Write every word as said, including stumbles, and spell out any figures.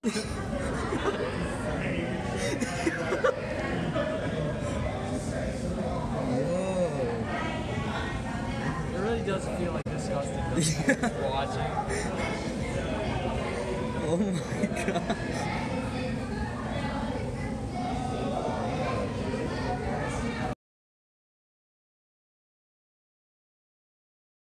It really does feel like disgusting. Watching. Oh my god.